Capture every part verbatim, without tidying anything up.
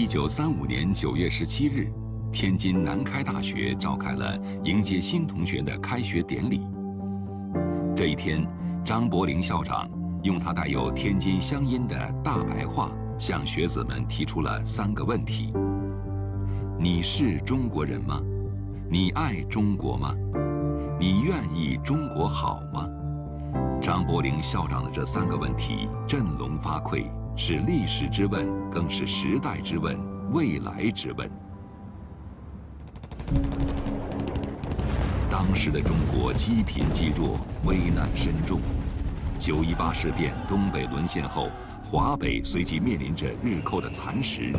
一九三五年九月十七日，天津南开大学召开了迎接新同学的开学典礼。这一天，张伯苓校长用他带有天津乡音的大白话，向学子们提出了三个问题：你是中国人吗？你爱中国吗？你愿意中国好吗？张伯苓校长的这三个问题振聋发聩，是历史之问，更是时代之问，未来之问。当时的中国积贫积弱，危难深重。九一八事变，东北沦陷后，华北随即面临着日寇的蚕食。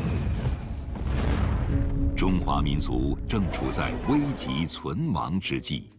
中华民族正处在危急存亡之际。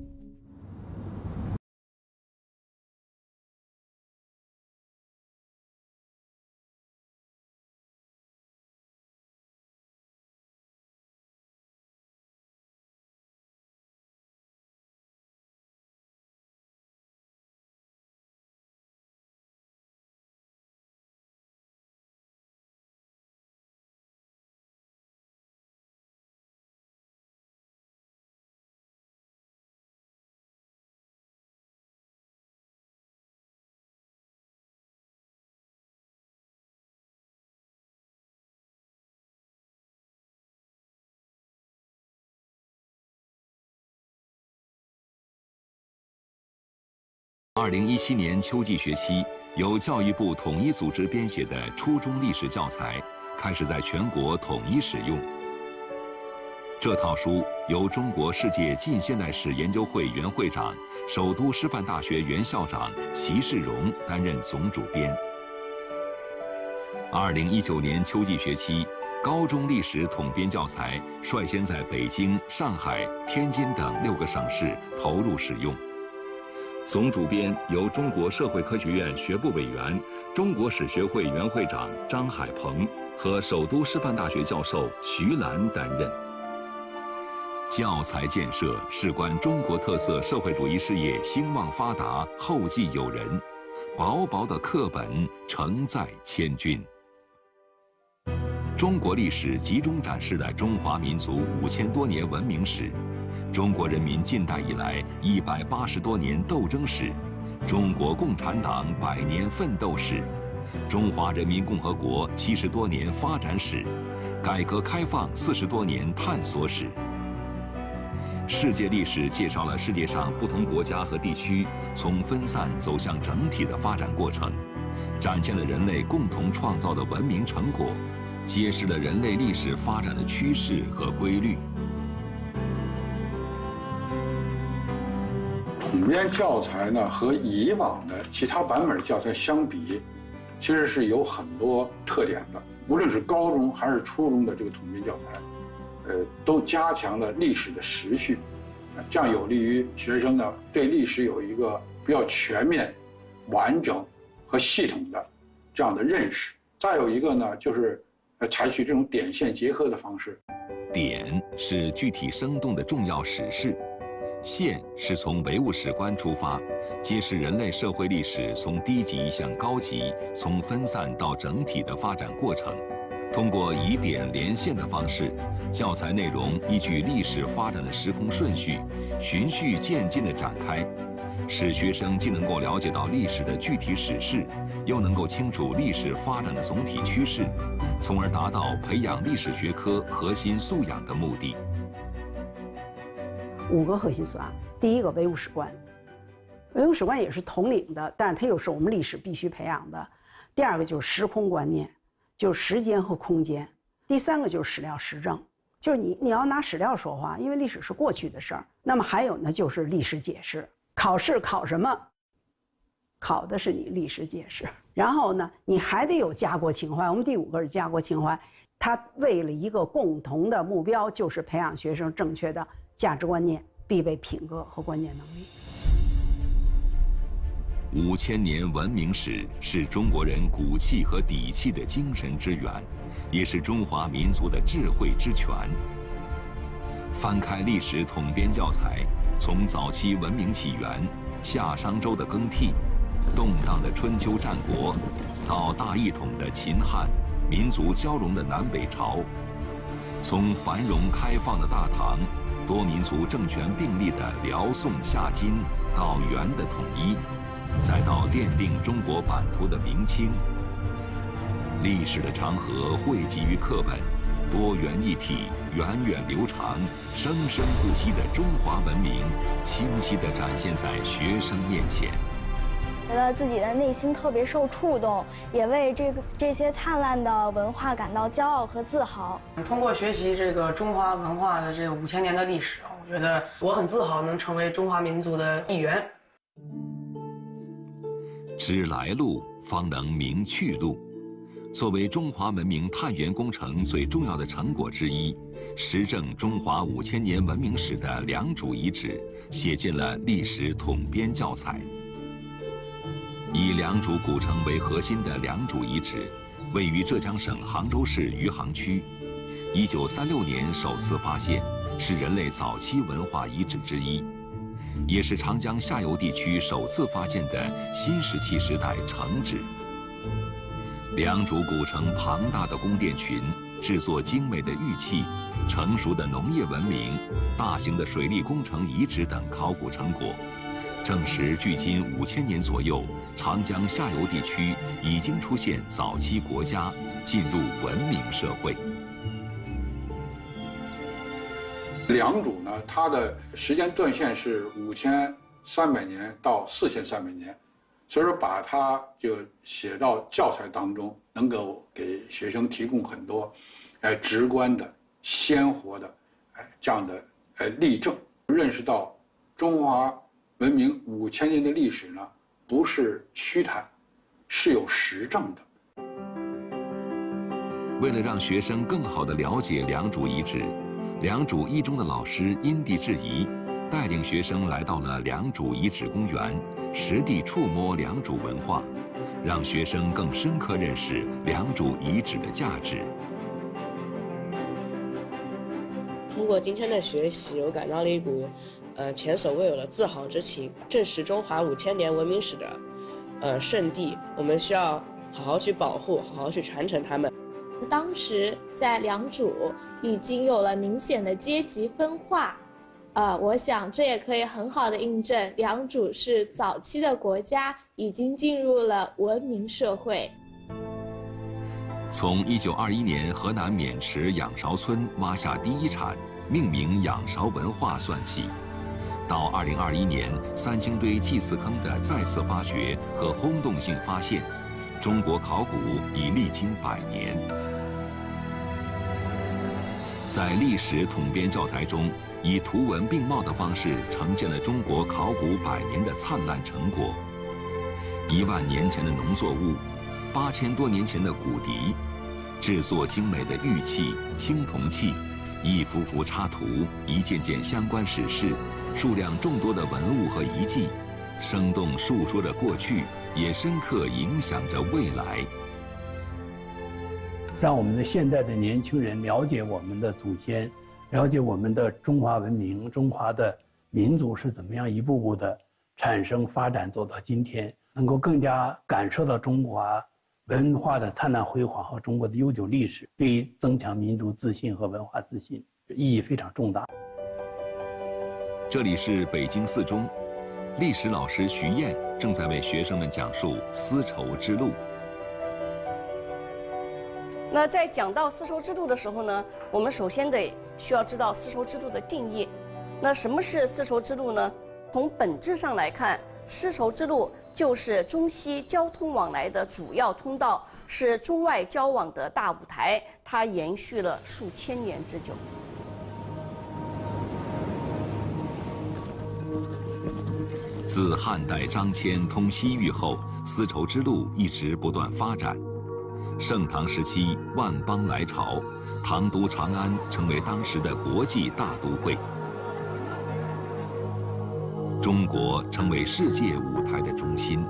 二零一七年秋季学期，由教育部统一组织编写的初中历史教材开始在全国统一使用。这套书由中国世界近现代史研究会原会长、首都师范大学原校长齐世荣担任总主编。二零一九年秋季学期，高中历史统编教材率先在北京、上海、天津等六个省市投入使用。总主编由中国社会科学院学部委员、中国史学会原会长张海鹏和首都师范大学教授徐澜担任。教材建设事关中国特色社会主义事业兴旺发达，后继有人，薄薄的课本承载千钧。中国历史集中展示了中华民族五千多年文明史，中国人民近代以来一百八十多年斗争史，中国共产党百年奋斗史，中华人民共和国七十多年发展史，改革开放四十多年探索史。世界历史介绍了世界上不同国家和地区从分散走向整体的发展过程，展现了人类共同创造的文明成果，揭示了人类历史发展的趋势和规律。 统编教材呢，和以往的其他版本的教材相比，其实是有很多特点的。无论是高中还是初中的这个统编教材，呃，都加强了历史的时序，这样有利于学生呢对历史有一个比较全面、完整和系统的这样的认识。再有一个呢，就是呃采取这种点线结合的方式。 点是具体生动的重要史事。线是从唯物史观出发，揭示人类社会历史从低级向高级、从分散到整体的发展过程。通过以点连线的方式，教材内容依据历史发展的时空顺序，循序渐进地展开，使学生既能够了解到历史的具体史事，又能够清楚历史发展的总体趋势，从而达到培养历史学科核心素养的目的。 五个核心素养，第一个唯物史观，唯物史观也是统领的，但是它又是我们历史必须培养的。第二个就是时空观念，就是时间和空间。第三个就是史料实证，就是你你要拿史料说话，因为历史是过去的事儿。那么还有呢，就是历史解释。考试考什么？考的是你历史解释。然后呢，你还得有家国情怀。我们第五个是家国情怀，它为了一个共同的目标，就是培养学生正确的价值观念，必备品格和关键能力。 五千年文明史是中国人骨气和底气的精神之源，也是中华民族的智慧之泉。翻开历史统编教材，从早期文明起源、夏商周的更替、动荡的春秋战国，到大一统的秦汉、 民族交融的南北朝，从繁荣开放的大唐，多民族政权并立的辽宋夏金，到元的统一，再到奠定中国版图的明清。历史的长河汇集于课本，多元一体，源远流长，生生不息的中华文明，清晰地展现在学生面前。 觉得自己的内心特别受触动，也为这个这些灿烂的文化感到骄傲和自豪。 通过学习这个中华文化的这个五千年的历史，我觉得我很自豪能成为中华民族的一员。 知来路，方能明去路。作为中华文明探源工程最重要的成果之一，实证中华五千年文明史的良渚遗址写进了历史统编教材。以良渚古城为核心的良渚遗址，位于浙江省杭州市余杭区，一九三六年首次发现，是人类早期文化遗址之一，也是长江下游地区首次发现的新石器时代城址。良渚古城庞大的宫殿群、制作精美的玉器、成熟的农业文明、大型的水利工程遗址等考古成果，证实距今五千年左右，长江下游地区已经出现早期国家，进入文明社会。 良渚呢，它的时间断线是五千三百年到四千三百年，所以说把它就写到教材当中，能够给学生提供很多，呃，直观的、鲜活的，哎，这样的呃例证，认识到中华文明五千年的历史呢，不是虚谈，是有实证的。 为了让学生更好地了解良渚遗址，良渚一中的老师因地制宜，带领学生来到了良渚遗址公园，实地触摸良渚文化，让学生更深刻认识良渚遗址的价值。 通过今天的学习，我感到了一股呃前所未有的自豪之情。正是中华五千年文明史的呃圣地，我们需要好好去保护，好好去传承它们。 当时在良渚已经有了明显的阶级分化，呃，我想这也可以很好的印证良渚是早期的国家已经进入了文明社会。 从一九二一年河南渑池仰韶村挖下第一铲，命名仰韶文化算起，到二零二一年三星堆祭祀坑的再次发掘和轰动性发现，中国考古已历经百年。在历史统编教材中，以图文并茂的方式呈现了中国考古百年的灿烂成果。一万年前的农作物，八千多年前的骨笛，制作精美的玉器、青铜器，一幅幅插图，一件件相关史事，数量众多的文物和遗迹，生动述说着过去，也深刻影响着未来。 让我们的现代的年轻人了解我们的祖先，了解我们的中华文明、中华的民族是怎么样一步步的产生、发展走到今天，能够更加感受到中华文化的灿烂辉煌和中国的悠久历史，对于增强民族自信和文化自信意义非常重大。 这里是北京四中，历史老师徐燕正在为学生们讲述丝绸之路。 那在讲到丝绸之路的时候呢，我们首先得需要知道丝绸之路的定义。那什么是丝绸之路呢？从本质上来看，丝绸之路就是中西交通往来的主要通道，是中外交往的大舞台，它延续了数千年之久。 自汉代张骞通西域后，丝绸之路一直不断发展。盛唐时期，万邦来朝，唐都长安成为当时的国际大都会，中国成为世界舞台的中心。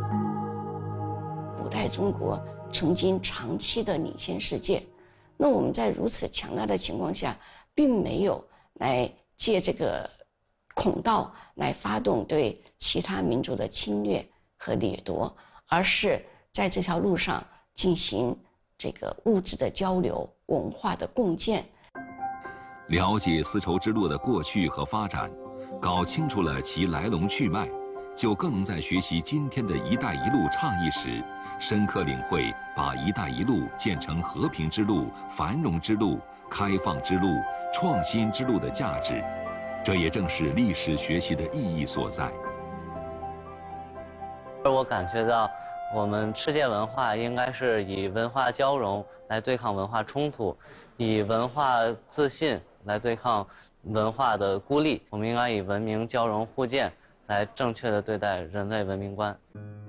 古代中国曾经长期的领先世界，那我们在如此强大的情况下，并没有来借这个孔道来发动对其他民族的侵略和掠夺，而是在这条路上进行这个物质的交流、文化的共建。 了解丝绸之路的过去和发展，搞清楚了其来龙去脉，就更能在学习今天的一带一路倡议时，深刻领会把一带一路建成和平之路、繁荣之路、开放之路、创新之路的价值。这也正是历史学习的意义所在。 而我感觉到，我们世界文化应该是以文化交融来对抗文化冲突，以文化自信来对抗文化的孤立。我们应该以文明交融互鉴来正确的对待人类文明观。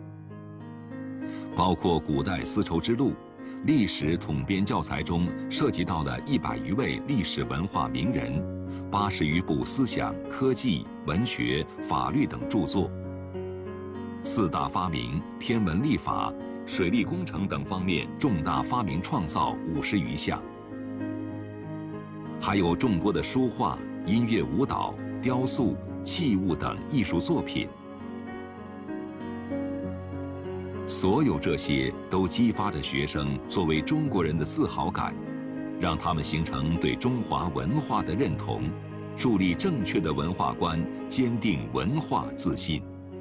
包括古代丝绸之路历史统编教材中涉及到的一百余位历史文化名人，八十余部思想、科技、文学、法律等著作。四大发明、天文历法、水利工程等方面重大发明创造五十余项，还有众多的书画、音乐、舞蹈、雕塑、器物等艺术作品。所有这些都激发着学生作为中国人的自豪感，让他们形成对中华文化的认同，树立正确的文化观，坚定文化自信。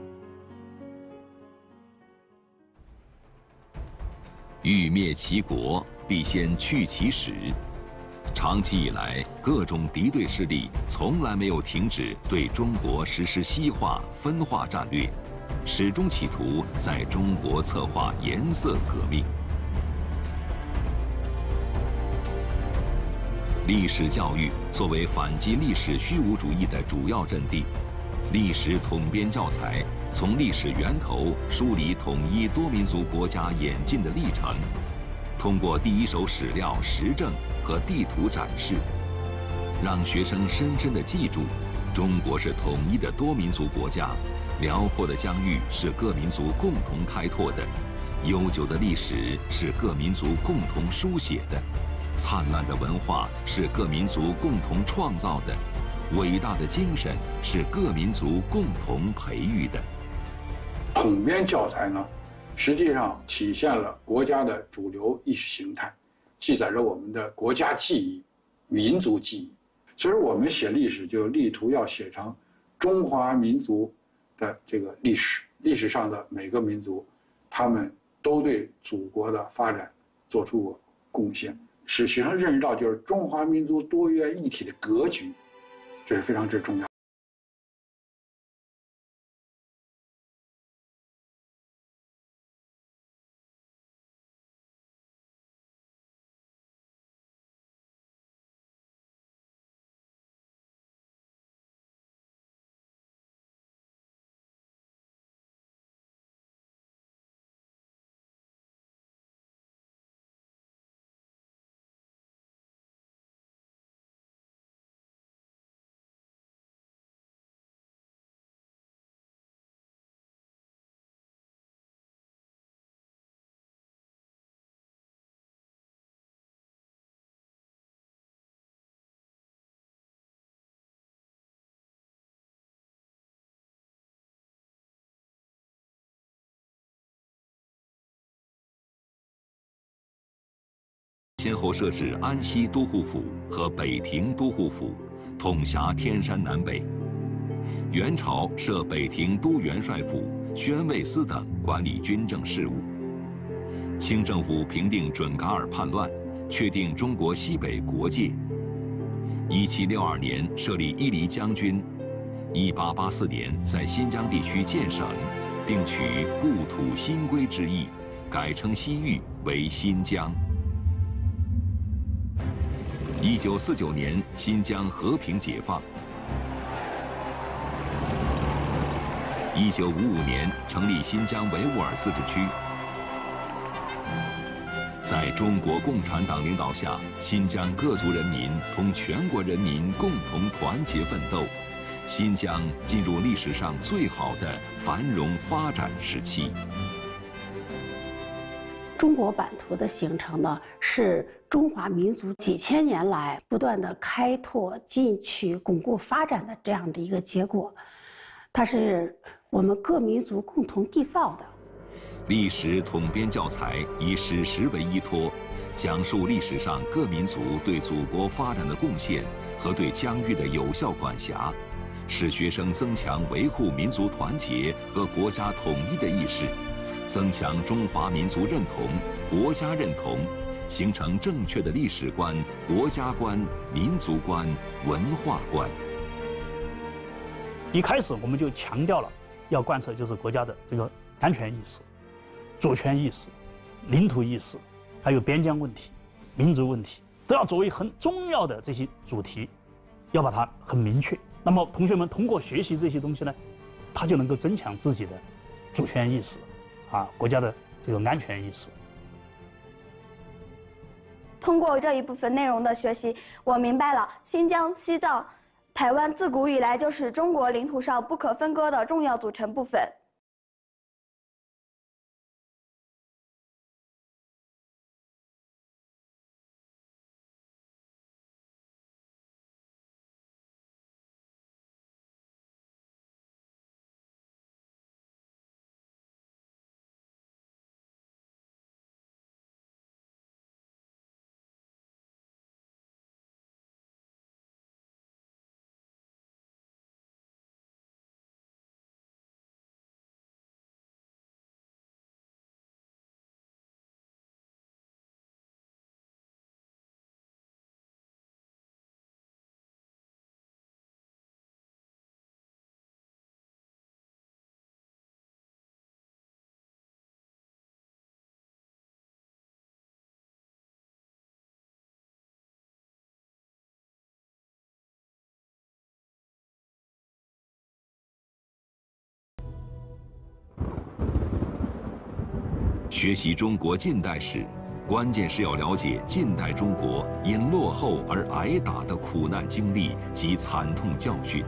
欲灭其国，必先去其始。长期以来，各种敌对势力从来没有停止对中国实施西化、分化战略，始终企图在中国策划颜色革命。历史教育作为反击历史虚无主义的主要阵地，历史统编教材从历史源头梳理统一多民族国家演进的历程，通过第一手史料、实证和地图展示，让学生深深地记住，中国是统一的多民族国家，辽阔的疆域是各民族共同开拓的，悠久的历史是各民族共同书写的，灿烂的文化是各民族共同创造的，伟大的精神是各民族共同培育的。 统编教材呢，实际上体现了国家的主流意识形态，记载着我们的国家记忆、民族记忆。所以我们写历史就力图要写成中华民族的这个历史，历史上的每个民族，他们都对祖国的发展做出过贡献，使学生认识到就是中华民族多元一体的格局，这是非常之重要。 先后设置安西都护府和北庭都护府，统辖天山南北。元朝设北庭都元帅府、宣慰司等管理军政事务。清政府平定准噶尔叛乱，确定中国西北国界。一七六二年设立伊犁将军，一八八四年在新疆地区建省，并取故土新归之意，改称西域为新疆。一九四九年，新疆和平解放。一九五五年，成立新疆维吾尔自治区。在中国共产党领导下，新疆各族人民同全国人民共同团结奋斗，新疆进入历史上最好的繁荣发展时期。 中国版图的形成呢，是中华民族几千年来不断的开拓、进取、巩固发展的这样的一个结果，它是我们各民族共同缔造的。 历史统编教材以史实为依托， 讲述历史上各民族对祖国发展的贡献和对疆域的有效管辖，使学生增强维护民族团结和国家统一的意识，增强中华民族认同、国家认同，形成正确的历史观、国家观、民族观、文化观。 一开始我们就强调了要贯彻就是国家的这个安全意识、主权意识、领土意识，还有边疆问题、民族问题，都要作为很重要的这些主题，要把它很明确。那么同学们通过学习这些东西呢，他就能够增强自己的主权意识，啊，国家的这个安全意识。 通过这一部分内容的学习，我明白了新疆、西藏、台湾自古以来就是中国领土上不可分割的重要组成部分。 学习中国近代史，关键是要了解近代中国因落后而挨打的苦难经历及惨痛教训。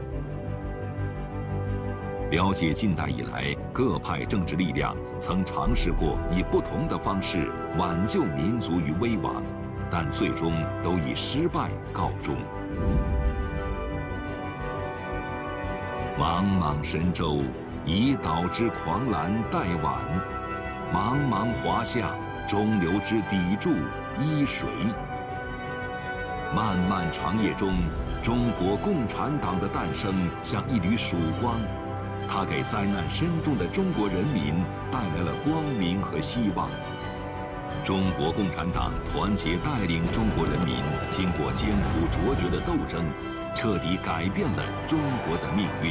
了解近代以来各派政治力量曾尝试过以不同的方式挽救民族于危亡，但最终都以失败告终。茫茫神州，以岛之狂澜待晚。茫茫华夏，中流之砥柱依谁？漫漫长夜中，中国共产党的诞生像一缕曙光，它给灾难深重的中国人民带来了光明和希望。中国共产党团结带领中国人民，经过艰苦卓绝的斗争，彻底改变了中国的命运。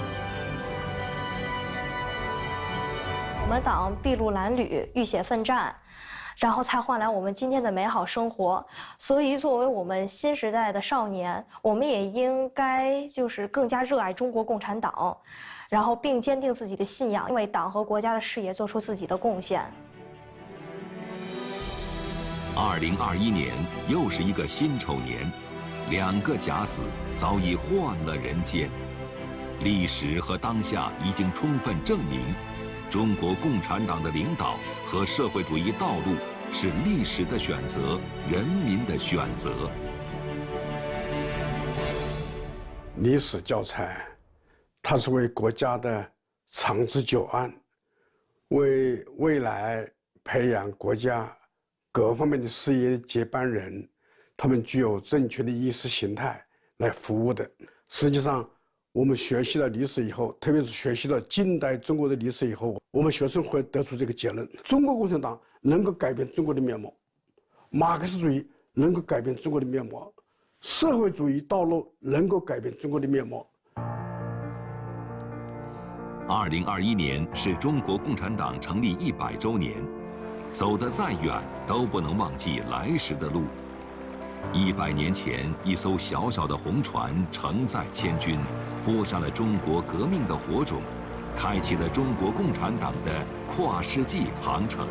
我们党筚路蓝缕，浴血奋战，然后才换来我们今天的美好生活。所以，作为我们新时代的少年，我们也应该就是更加热爱中国共产党，然后并坚定自己的信仰，为党和国家的事业做出自己的贡献。 二零二一年又是一个辛丑年，两个甲子早已换了人间。历史和当下已经充分证明，中国共产党的领导和社会主义道路是历史的选择，人民的选择。 历史教材，它是为国家的长治久安，为未来培养国家各方面的事业的接班人，他们具有正确的意识形态来服务的。实际上，我们学习了历史以后，特别是学习了近代中国的历史以后，我们学生会得出这个结论：中国共产党能够改变中国的面貌，马克思主义能够改变中国的面貌，社会主义道路能够改变中国的面貌。 二零二一年是中国共产党成立一百周年，走得再远都不能忘记来时的路。一百年前，一艘小小的红船承载千军，播下了中国革命的火种，开启了中国共产党的跨世纪航程。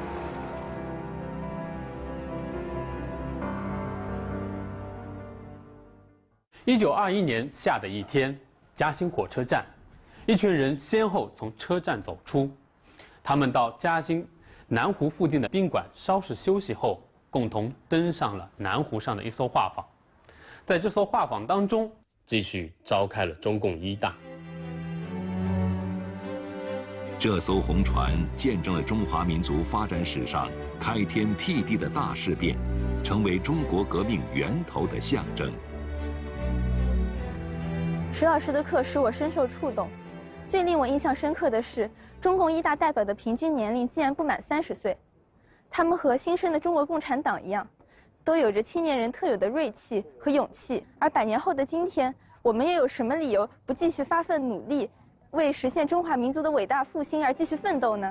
一九二一年夏的一天，嘉兴火车站，一群人先后从车站走出，他们到嘉兴南湖附近的宾馆稍事休息后，共同登上了南湖上的一艘画舫，在这艘画舫当中，继续召开了中共一大。 这艘红船见证了中华民族发展史上开天辟地的大事变，成为中国革命源头的象征。 石老师的课使我深受触动。最令我印象深刻的是，中共一大代表的平均年龄竟然不满三十岁。他们和新生的中国共产党一样，都有着青年人特有的锐气和勇气。而百年后的今天，我们又有什么理由不继续发奋努力，为实现中华民族的伟大复兴而继续奋斗呢？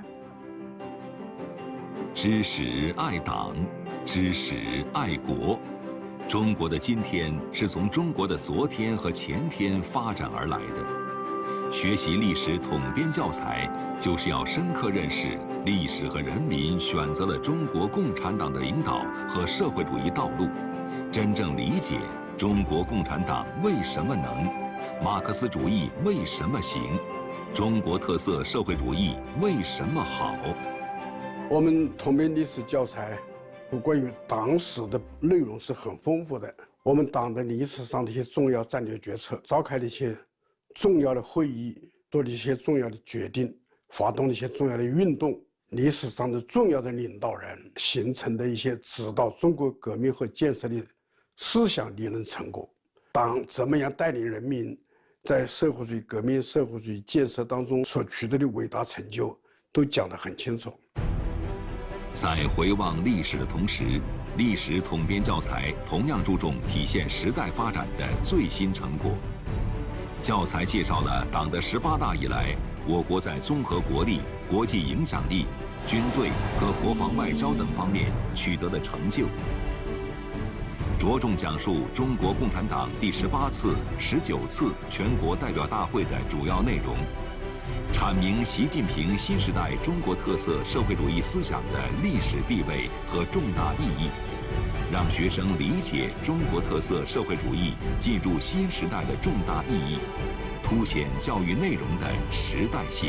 知识爱党，知识爱国。中国的今天是从中国的昨天和前天发展而来的。学习历史统编教材，就是要深刻认识历史和人民选择了中国共产党的领导和社会主义道路，真正理解中国共产党为什么能，马克思主义为什么行，中国特色社会主义为什么好。 我们统编历史教材有关于党史的内容是很丰富的，我们党的历史上的一些重要战略决策，召开的一些重要的会议，做了一些重要的决定，发动了一些重要的运动，历史上的重要的领导人形成的一些指导中国革命和建设的思想理论成果，党怎么样带领人民在社会主义革命、社会主义建设当中所取得的伟大成就，都讲得很清楚。 在回望历史的同时，历史统编教材同样注重体现时代发展的最新成果。教材介绍了党的十八大以来，我国在综合国力、国际影响力、军队和国防外交等方面取得的成就，着重讲述中国共产党第十八次、十九次全国代表大会的主要内容，阐明习近平新时代中国特色社会主义思想的历史地位和重大意义，让学生理解中国特色社会主义进入新时代的重大意义，凸显教育内容的时代性。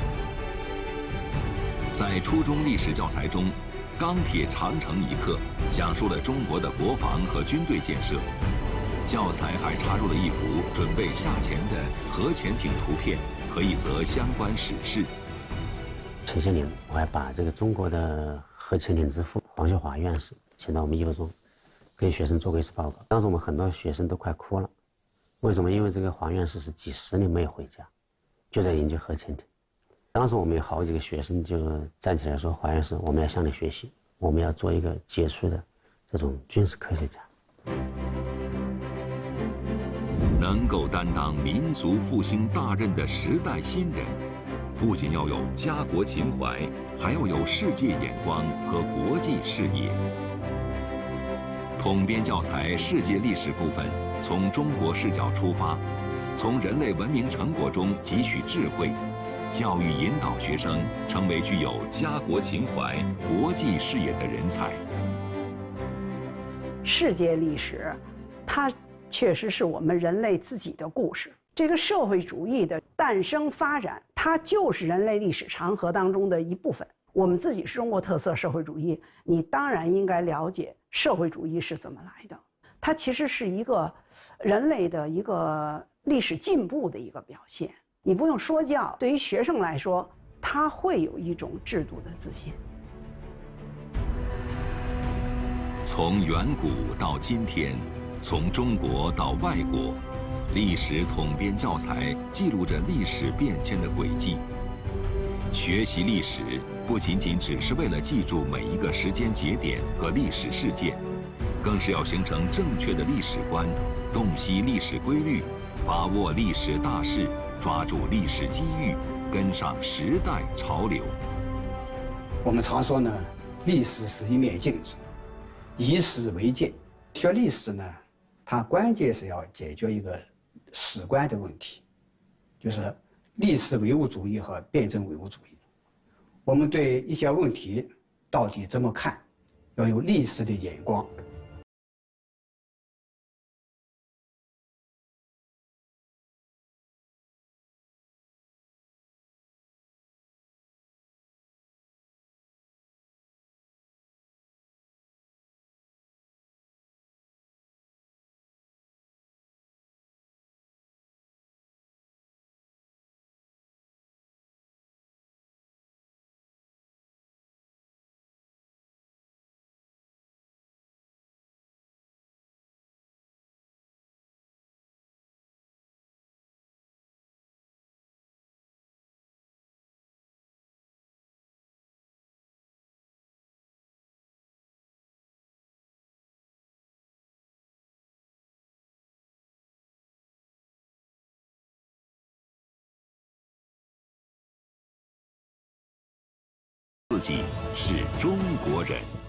在初中历史教材中，《钢铁长城》一课讲述了中国的国防和军队建设。教材还插入了一幅准备下潜的核潜艇图片和一则相关史事。 前些年，我还把这个中国的核潜艇之父黄秀华院士请到我们一附中，给学生做过一次报告。当时我们很多学生都快哭了，为什么？因为这个黄院士是几十年没有回家，就在研究核潜艇。当时我们有好几个学生就站起来说：“黄院士，我们要向你学习，我们要做一个杰出的这种军事科学家。” 能够担当民族复兴大任的时代新人，不仅要有家国情怀，还要有世界眼光和国际视野。统编教材世界历史部分从中国视角出发，从人类文明成果中汲取智慧，教育引导学生成为具有家国情怀、国际视野的人才。 世界历史，它确实是我们人类自己的故事。这个社会主义的诞生发展，它就是人类历史长河当中的一部分。我们自己是中国特色社会主义，你当然应该了解社会主义是怎么来的。它其实是一个人类的一个历史进步的一个表现。你不用说教，对于学生来说，他会有一种制度的自信。 从远古到今天，从中国到外国，历史统编教材记录着历史变迁的轨迹。学习历史不仅仅只是为了记住每一个时间节点和历史事件，更是要形成正确的历史观，洞悉历史规律，把握历史大势，抓住历史机遇，跟上时代潮流。 我们常说呢，历史是一面镜子，以史为鉴。学历史呢，它关键是要解决一个史观的问题，就是历史唯物主义和辩证唯物主义。我们对一些问题到底怎么看，要有历史的眼光。 自己是中国人。